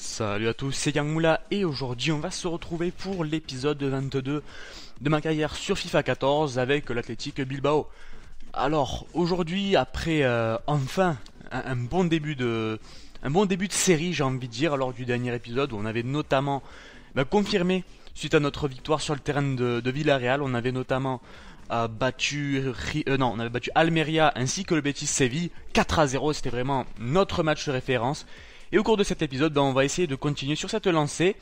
Salut à tous, c'est Yang Moula et aujourd'hui on va se retrouver pour l'épisode 22 de ma carrière sur FIFA 14 avec l'Athletic Bilbao. Alors aujourd'hui, après enfin un bon début de série, j'ai envie de dire, lors du dernier épisode où on avait notamment confirmé, suite à notre victoire sur le terrain de Villarreal, on avait notamment on avait battu Almeria ainsi que le Betis Séville 4-0. C'était vraiment notre match de référence. Et au cours de cet épisode, on va essayer de continuer sur cette lancée,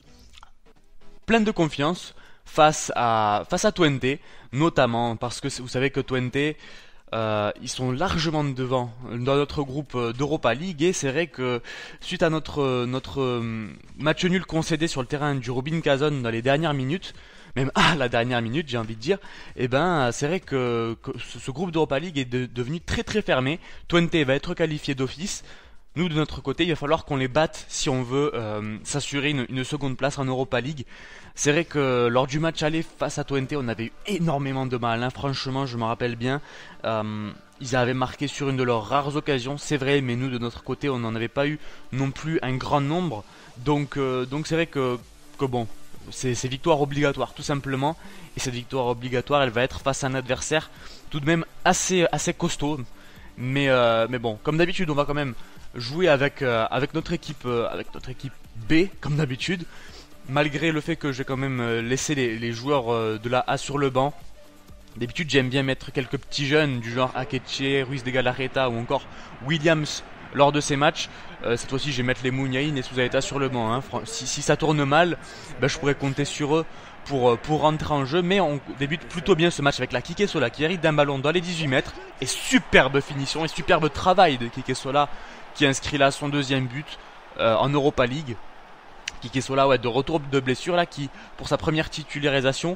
pleine de confiance, face à Twente, notamment parce que vous savez que Twente, ils sont largement devant dans notre groupe d'Europa League, et c'est vrai que suite à notre match nul concédé sur le terrain du Rubin Kazan dans les dernières minutes, même à la dernière minute j'ai envie de dire, c'est vrai que ce groupe d'Europa League est devenu très très fermé. Twente va être qualifié d'office. Nous, de notre côté, il va falloir qu'on les batte si on veut s'assurer une seconde place en Europa League. C'est vrai que lors du match aller face à Twente, on avait eu énormément de mal, hein. Franchement, je me rappelle bien. Ils avaient marqué sur une de leurs rares occasions, c'est vrai, mais nous, de notre côté, on n'en avait pas eu non plus un grand nombre. Donc c'est vrai que bon, c'est victoire obligatoire, tout simplement. Et cette victoire obligatoire, elle va être face à un adversaire tout de même assez costaud. Mais bon, comme d'habitude, on va quand même jouer avec notre équipe B, comme d'habitude, malgré le fait que j'ai quand même laissé les joueurs de la A sur le banc. D'habitude, j'aime bien mettre quelques petits jeunes du genre Akeche, Ruiz de Galarreta ou encore Williams lors de ces matchs. Cette fois-ci, je vais mettre les Mouniaïn et Souzaeta sur le banc, hein. Si ça tourne mal, je pourrais compter sur eux pour rentrer en jeu. Mais on débute plutôt bien ce match avec la Kike Sola qui arrive d'un ballon dans les 18 mètres. Et superbe finition et superbe travail de Kike Sola, qui inscrit là son deuxième but en Europa League. Kike Sola, de retour de blessure là, qui pour sa première titularisation,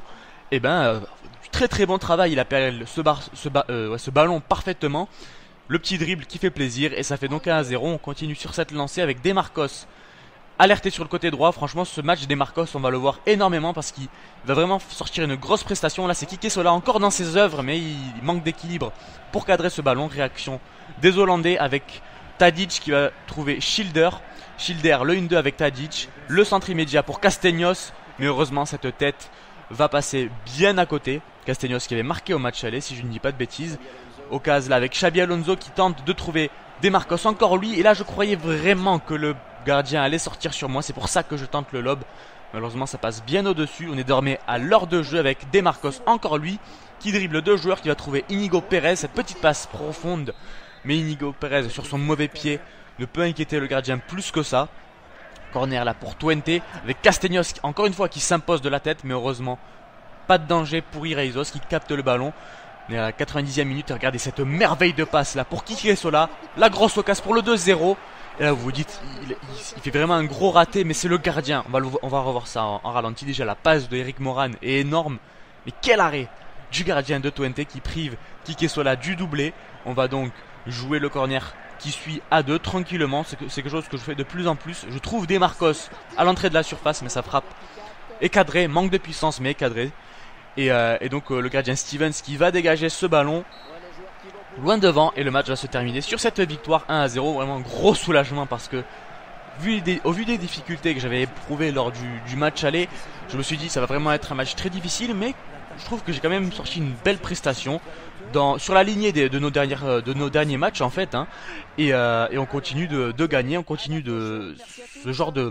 très très bon travail. Il appelle ce ballon parfaitement. Le petit dribble qui fait plaisir, et ça fait donc 1-0. On continue sur cette lancée avec Demarcos alerté sur le côté droit. Franchement, ce match Demarcos, on va le voir énormément parce qu'il va vraiment sortir une grosse prestation. Là, c'est Kike Sola encore dans ses œuvres, mais il manque d'équilibre pour cadrer ce ballon. Réaction des Hollandais avec Tadic qui va trouver Schilder, le 1-2 avec Tadic, le centre immédiat pour Castellanos, mais heureusement cette tête va passer bien à côté. Castellanos qui avait marqué au match aller, si je ne dis pas de bêtises. Occasion là avec Xabi Alonso qui tente de trouver Demarcos, encore lui, et là je croyais vraiment que le gardien allait sortir sur moi, c'est pour ça que je tente le lob. Malheureusement ça passe bien au-dessus. On est désormais à l'heure de jeu avec Demarcos, encore lui, qui dribble deux joueurs, qui va trouver Inigo Pérez, cette petite passe profonde. Mais Inigo Pérez, sur son mauvais pied, ne peut inquiéter le gardien plus que ça. Corner là pour Twente, avec Castellanos, encore une fois, qui s'impose de la tête. Mais heureusement, pas de danger pour Ireizos, qui capte le ballon. On est à la 90e minute, et regardez cette merveille de passe là pour Kike Sola. La grosse occasion pour le 2-0. Et là vous vous dites, il fait vraiment un gros raté, mais c'est le gardien. On va revoir ça en ralenti. Déjà la passe de Eric Moran est énorme. Mais quel arrêt du gardien de Twente qui prive Kike Sola du doublé. On va donc jouer le corner qui suit à 2 tranquillement. C'est quelque chose que je fais de plus en plus. Je trouve Demarcos à l'entrée de la surface, mais sa frappe est cadrée, manque de puissance mais est cadrée. Et donc le gardien Stevens qui va dégager ce ballon loin devant, et le match va se terminer sur cette victoire 1-0. Vraiment gros soulagement parce que au vu des difficultés que j'avais éprouvées lors du match aller, je me suis dit ça va vraiment être un match très difficile, mais je trouve que j'ai quand même sorti une belle prestation sur la lignée de nos derniers matchs en fait, hein. Et on continue de gagner, on continue ce genre de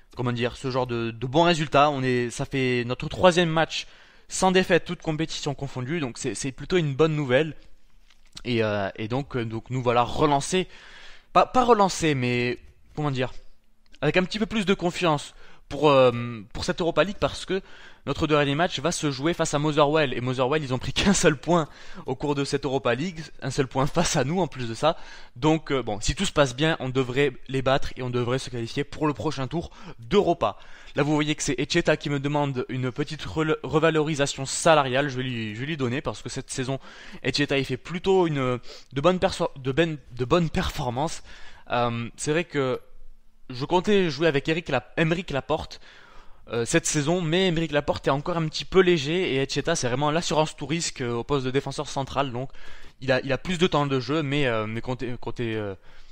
bons résultats. Ça fait notre troisième match sans défaite, toute compétition confondue, donc c'est plutôt une bonne nouvelle. Et donc nous voilà relancés, pas relancés, mais comment dire, avec un petit peu plus de confiance pour cette Europa League, parce que notre dernier match va se jouer face à Motherwell, et Motherwell ils ont pris qu'un seul point au cours de cette Europa League, un seul point face à nous en plus de ça. Donc bon, si tout se passe bien, on devrait les battre et on devrait se qualifier pour le prochain tour d'Europa. Là vous voyez que c'est Echeta qui me demande une petite revalorisation salariale. Je vais lui donner, parce que cette saison Echeta il fait plutôt de bonnes performances. C'est vrai que je comptais jouer avec Aymeric Laporte cette saison, mais Aymeric Laporte est encore un petit peu léger, et Echeta c'est vraiment l'assurance tout risque au poste de défenseur central. Donc il a plus de temps de jeu, mais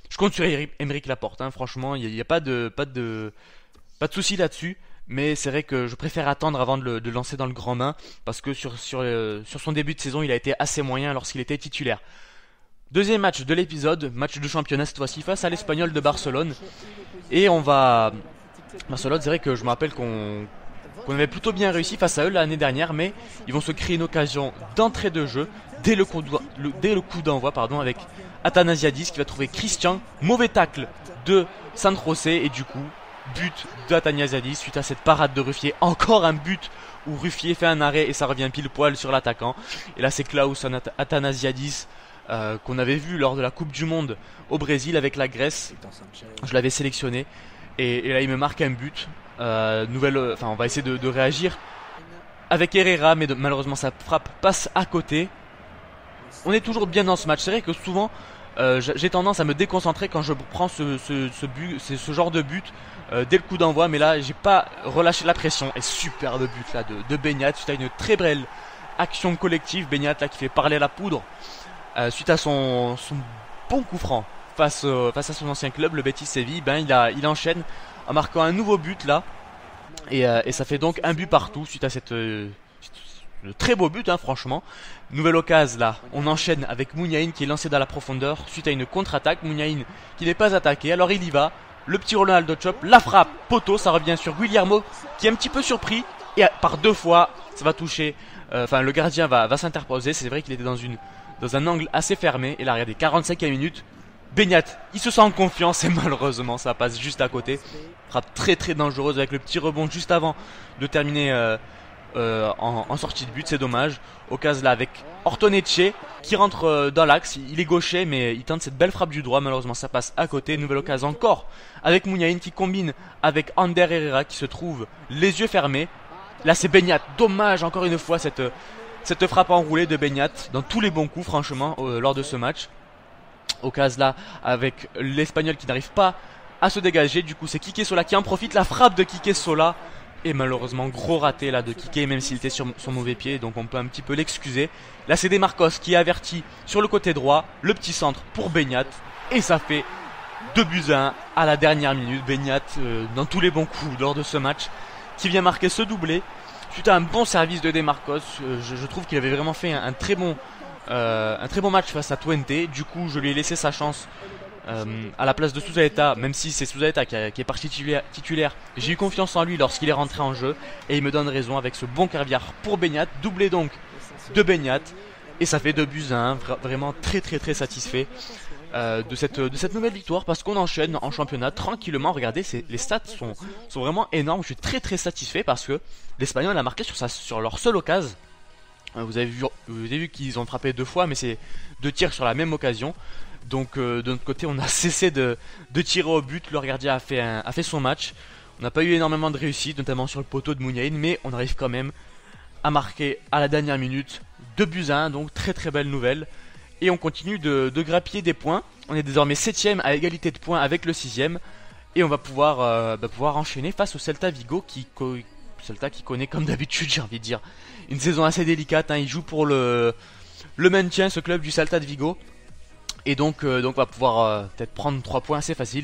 Je compte sur Aymeric Laporte, hein, franchement, il n'y a pas de souci là-dessus. Mais c'est vrai que je préfère attendre avant de le lancer dans le grand bain, parce que sur son début de saison, il a été assez moyen lorsqu'il était titulaire. Deuxième match de l'épisode, match de championnat cette fois-ci face à l'Espagnol de Barcelone. Et on va... Barcelone, c'est vrai que je me rappelle qu'on avait plutôt bien réussi face à eux l'année dernière, mais ils vont se créer une occasion d'entrée de jeu dès le coup d'envoi, avec Athanasiadis qui va trouver Christian, mauvais tacle de San José, et du coup, but d'Athanasiadis suite à cette parade de Ruffier. Encore un but où Ruffier fait un arrêt et ça revient pile poil sur l'attaquant. Et là c'est Klaus Athanasiadis qu'on avait vu lors de la Coupe du Monde au Brésil avec la Grèce. Je l'avais sélectionné et là il me marque un but. On va essayer de réagir avec Herrera, mais malheureusement sa frappe passe à côté. On est toujours bien dans ce match. C'est vrai que souvent j'ai tendance à me déconcentrer quand je prends ce genre de but dès le coup d'envoi, mais là j'ai pas relâché la pression. Et superbe but là de Beñat suite à une très belle action collective. Beñat là qui fait parler la poudre suite à son bon coup franc face à son ancien club, le Betis Séville. Il enchaîne en marquant un nouveau but là, et ça fait donc un but partout suite à cette très beau but, hein, franchement. Nouvelle occasion là, on enchaîne avec Muniain qui est lancé dans la profondeur suite à une contre-attaque. Muniain qui n'est pas attaqué, alors il y va. Le petit Ronaldo Chop, la frappe, poteau, ça revient sur Guillermo qui est un petit peu surpris. Et par deux fois, ça va toucher. Le gardien va s'interposer. C'est vrai qu'il était dans un angle assez fermé. Et là, regardez, 45e minute. Beñat, il se sent en confiance et malheureusement, ça passe juste à côté. Frappe très très dangereuse avec le petit rebond juste avant de terminer en sortie de but, c'est dommage. Occasion là avec Ortonetxe qui rentre dans l'axe, il est gaucher mais il tente cette belle frappe du droit, malheureusement ça passe à côté. Nouvelle occasion encore avec Muniain qui combine avec Ander Herrera qui se trouve les yeux fermés. Là c'est Beñat, dommage encore une fois cette frappe enroulée de Beñat dans tous les bons coups franchement lors de ce match. Occasion là avec l'Espagnol qui n'arrive pas à se dégager, du coup c'est Quique Sola qui en profite, la frappe de Quique Sola. Et malheureusement gros raté là de Quique, même s'il était sur son mauvais pied, donc on peut un petit peu l'excuser. Là c'est Demarcos qui est averti sur le côté droit, le petit centre pour Beñat, et ça fait 2-1 à la dernière minute. Beñat dans tous les bons coups lors de ce match, qui vient marquer ce doublé suite à un bon service de Demarcos. Je trouve qu'il avait vraiment fait un très bon match face à Twente. Du coup je lui ai laissé sa chance à la place de Suzaeta, même si c'est Suzaeta qui est parti titulaire. J'ai eu confiance en lui lorsqu'il est rentré en jeu et il me donne raison avec ce bon caviar pour Beñat, doublé donc de Beñat, et ça fait 2-1. Vraiment très très très satisfait de cette nouvelle victoire, parce qu'on enchaîne en championnat tranquillement. Regardez, les stats sont vraiment énormes. Je suis très très satisfait parce que l'Espagnol a marqué sur leur seule occasion. Vous avez vu qu'ils ont frappé 2 fois, mais c'est 2 tirs sur la même occasion. Donc de notre côté on a cessé de tirer au but. Le gardien a fait son match. On n'a pas eu énormément de réussite, notamment sur le poteau de Muniain, mais on arrive quand même à marquer à la dernière minute 2-1, donc très très belle nouvelle. Et on continue de grappiller des points. On est désormais 7ème à égalité de points avec le 6ème. Et on va pouvoir enchaîner face au Celta Vigo Celta qui connaît comme d'habitude, j'ai envie de dire, une saison assez délicate, hein. Il joue pour le maintien, ce club du Celta de Vigo. Et donc va pouvoir peut-être prendre 3 points assez faciles.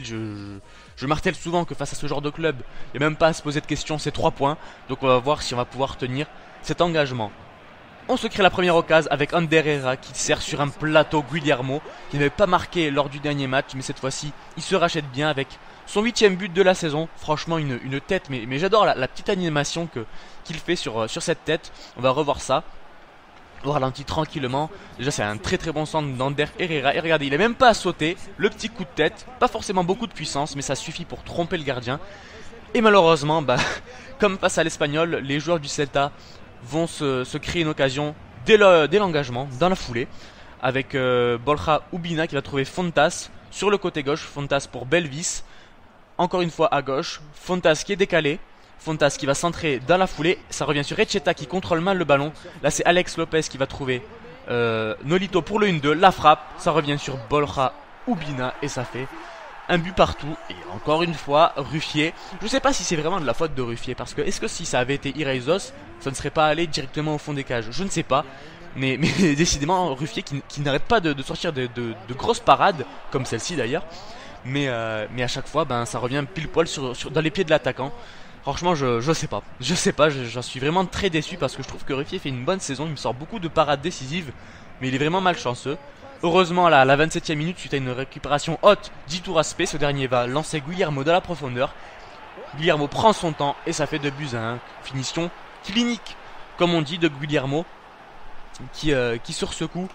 Je martèle souvent que face à ce genre de club, il n'y a même pas à se poser de questions, c'est 3 points. Donc on va voir si on va pouvoir tenir cet engagement. On se crée la première occasion avec Ander Herrera qui sert sur un plateau Guillermo, qui n'avait pas marqué lors du dernier match, mais cette fois-ci il se rachète bien avec son 8ème but de la saison. Franchement une tête, mais j'adore la petite animation qu'il fait sur cette tête. On va revoir ça au ralenti tranquillement. Déjà c'est un très très bon centre d'Ander Herrera. Et regardez, il n'est même pas à sauter. Le petit coup de tête, pas forcément beaucoup de puissance, mais ça suffit pour tromper le gardien. Et malheureusement, comme face à l'Espagnol, les joueurs du Celta vont se créer une occasion dès l'engagement, dans la foulée, avec Borja Ubina qui va trouver Fontas sur le côté gauche. Fontas pour Belvis, encore une fois à gauche. Fontas qui est décalé, Fontas qui va centrer dans la foulée. Ça revient sur Echeta qui contrôle mal le ballon. Là c'est Alex Lopez qui va trouver Nolito pour le 1-2. La frappe, ça revient sur Borja Ubina et ça fait un but partout, et encore une fois, Ruffier. Je sais pas si c'est vraiment de la faute de Ruffier, parce que est-ce que si ça avait été Iraizoz, ça ne serait pas allé directement au fond des cages? Je ne sais pas. Mais décidément, Ruffier qui n'arrête pas de sortir de grosses parades, comme celle-ci d'ailleurs. Mais à chaque fois, ben, ça revient pile poil dans les pieds de l'attaquant. Franchement, je sais pas. Je sais pas, j'en suis vraiment très déçu parce que je trouve que Ruffier fait une bonne saison. Il me sort beaucoup de parades décisives, mais il est vraiment malchanceux. Heureusement, là, à la 27e minute, suite à une récupération haute d'Iturraspe, ce dernier va lancer Guillermo dans la profondeur. Guillermo prend son temps et ça fait 2-1. Finition clinique, comme on dit, de Guillermo. Qui sur ce coup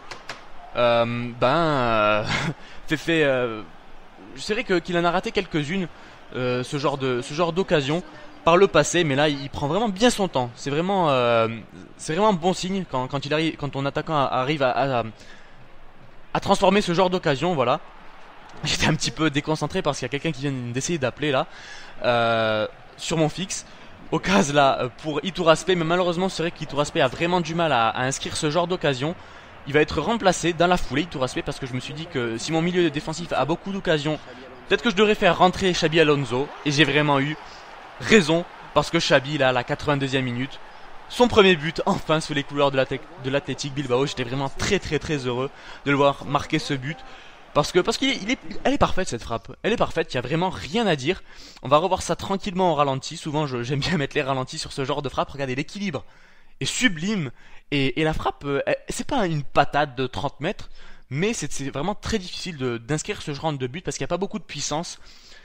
c'est vrai qu'il en a raté quelques-unes, ce genre d'occasion par le passé, mais là il prend vraiment bien son temps. C'est vraiment bon signe quand ton attaquant arrive à transformer ce genre d'occasion. Voilà. J'étais un petit peu déconcentré parce qu'il y a quelqu'un qui vient d'essayer d'appeler là sur mon fixe. Occasion là pour Iturraspe, mais malheureusement c'est vrai qu'Iturraspe a vraiment du mal à inscrire ce genre d'occasion. Il va être remplacé dans la foulée, Iturraspe, parce que je me suis dit que si mon milieu défensif a beaucoup d'occasions, peut-être que je devrais faire rentrer Xabi Alonso, et j'ai vraiment eu raison, parce que Xabi là à la 82e minute, son premier but enfin sous les couleurs de l'Athletic Bilbao. J'étais vraiment très heureux de le voir marquer ce but. Parce qu'elle est parfaite cette frappe. Elle est parfaite, il n'y a vraiment rien à dire. On va revoir ça tranquillement au ralenti. Souvent j'aime bien mettre les ralentis sur ce genre de frappe. Regardez, l'équilibre est sublime. Et la frappe, c'est pas une patate de 30 mètres. Mais c'est vraiment très difficile d'inscrire ce genre de but parce qu'il n'y a pas beaucoup de puissance.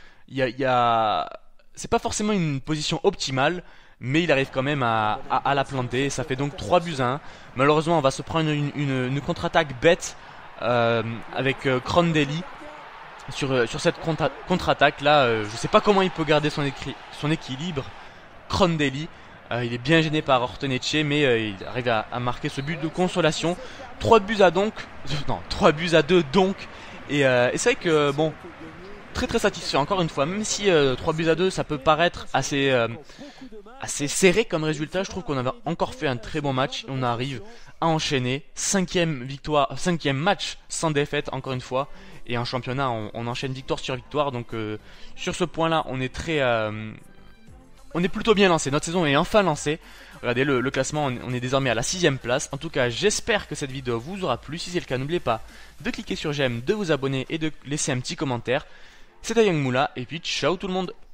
C'est pas forcément une position optimale. Mais il arrive quand même à la planter. Ça fait donc 3-1. Malheureusement on va se prendre une contre-attaque bête. Avec Crondelli sur cette contre-attaque là, je sais pas comment il peut garder son équilibre. Crondelli, il est bien gêné par Orteneche, mais il arrive à marquer ce but de consolation. 3 buts à 2 donc. Et c'est vrai que bon, très satisfait encore une fois, même si 3-2 ça peut paraître assez serré comme résultat. Je trouve qu'on avait encore fait un très bon match et on arrive à enchaîner 5e match sans défaite encore une fois, et en championnat on enchaîne victoire sur victoire. Donc sur ce point là on est plutôt bien lancé, notre saison est enfin lancée. Regardez le classement, on est désormais à la 6e place. En tout cas j'espère que cette vidéo vous aura plu. Si c'est le cas, n'oubliez pas de cliquer sur j'aime, de vous abonner et de laisser un petit commentaire. C'était Young Moula, et puis ciao tout le monde.